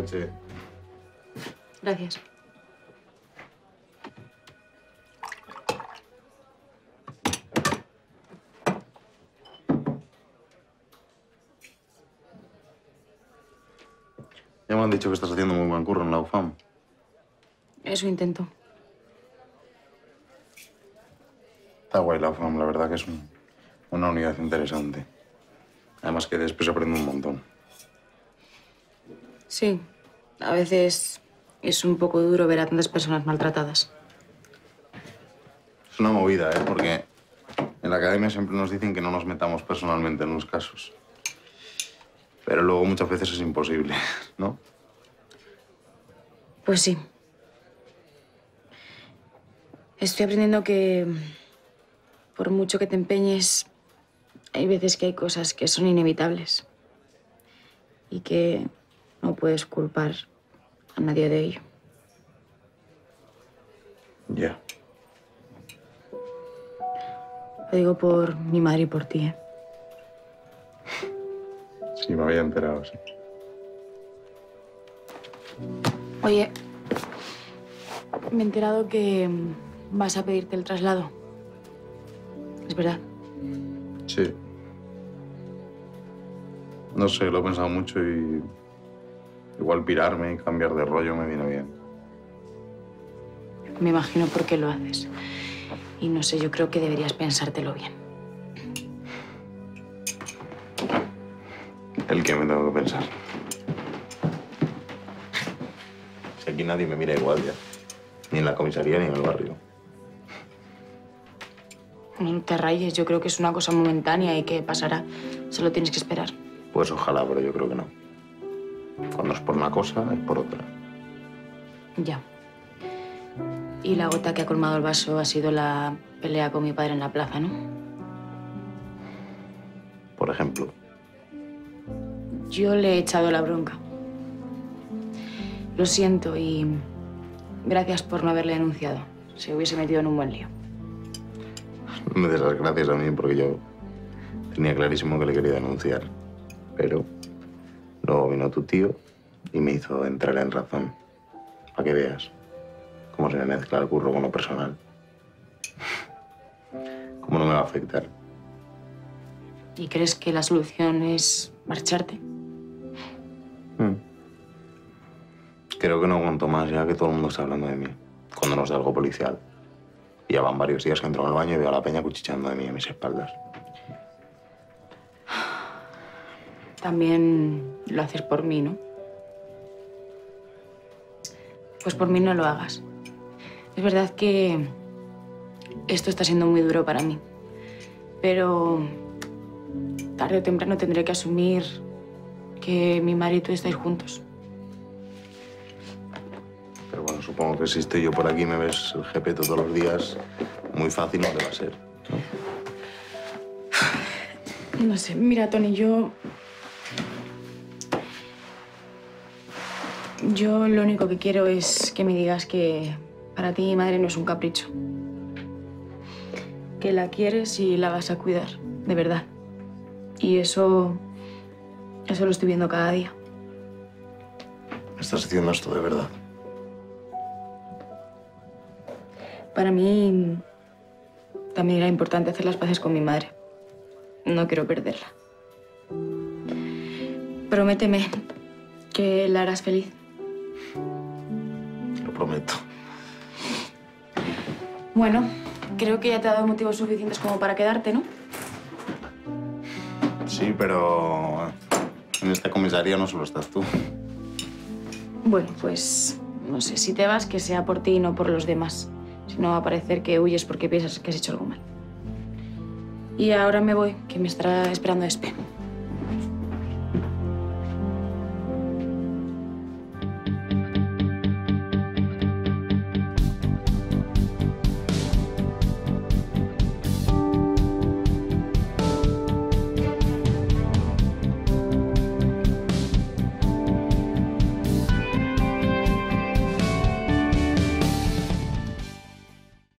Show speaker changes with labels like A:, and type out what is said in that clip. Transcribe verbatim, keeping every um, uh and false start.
A: leche.
B: Gracias.
A: Ya me han dicho que estás haciendo muy buen curro en la U F A M.
B: Eso intento.
A: Está guay la U F A M, la verdad que es un, una unidad interesante. Además que después aprendo un montón.
B: Sí, a veces es un poco duro ver a tantas personas maltratadas.
A: Es una movida, ¿eh? Porque en la academia siempre nos dicen que no nos metamos personalmente en los casos. Pero luego muchas veces es imposible, ¿no?
B: Pues sí. Estoy aprendiendo que, por mucho que te empeñes, hay veces que hay cosas que son inevitables y que no puedes culpar a nadie de ello.
A: Ya.
B: Lo digo por mi madre y por ti, ¿eh?
A: Sí, me había enterado, sí.
B: Oye, me he enterado que vas a pedirte el traslado. ¿Es verdad?
A: Sí. No sé, lo he pensado mucho y igual pirarme y cambiar de rollo me viene bien.
B: Me imagino por qué lo haces. Y no sé, yo creo que deberías pensártelo bien.
A: ¿El qué me tengo que pensar? Si aquí nadie me mira igual ya. Ni en la comisaría ni en el barrio.
B: No te rayes, yo creo que es una cosa momentánea y que pasará. Solo tienes que esperar.
A: Pues ojalá, pero yo creo que no. Cuando es por una cosa, es por otra.
B: Ya. Y la gota que ha colmado el vaso ha sido la pelea con mi padre en la plaza, ¿no?
A: Por ejemplo.
B: Yo le he echado la bronca. Lo siento y gracias por no haberle denunciado. Se hubiese metido en un buen lío.
A: No me des las gracias a mí porque yo tenía clarísimo que le quería denunciar. Pero luego vino tu tío y me hizo entrar en razón. Para que veas cómo se me mezcla el curro con lo personal. ¿Cómo no me va a afectar?
B: ¿Y crees que la solución es marcharte?
A: Mm. Creo que no aguanto más ya que todo el mundo está hablando de mí. Cuando no es de algo policial. Y ya van varios días que entro en el baño y veo a la peña cuchicheando de mí a mis espaldas.
B: También lo haces por mí, ¿no? Pues por mí no lo hagas. Es verdad que esto está siendo muy duro para mí. Pero tarde o temprano tendré que asumir que mi madre y tú estáis juntos.
A: Pero bueno, supongo que si estoy yo por aquí y me ves el G P todos los días, muy fácil no te va a ser, ¿no?
B: No sé, mira, Tony, yo... Yo lo único que quiero es que me digas que para ti mi madre no es un capricho. Que la quieres y la vas a cuidar, de verdad. Y eso... eso lo estoy viendo cada día.
A: ¿Estás haciendo esto de verdad?
B: Para mí también era importante hacer las paces con mi madre. No quiero perderla. Prométeme que la harás feliz.
A: Lo prometo.
B: Bueno, creo que ya te ha dado motivos suficientes como para quedarte, ¿no?
A: Sí, pero en esta comisaría no solo estás tú.
B: Bueno, pues no sé, si te vas, que sea por ti y no por los demás. Si no, va a parecer que huyes porque piensas que has hecho algo mal. Y ahora me voy, que me estará esperando Espe.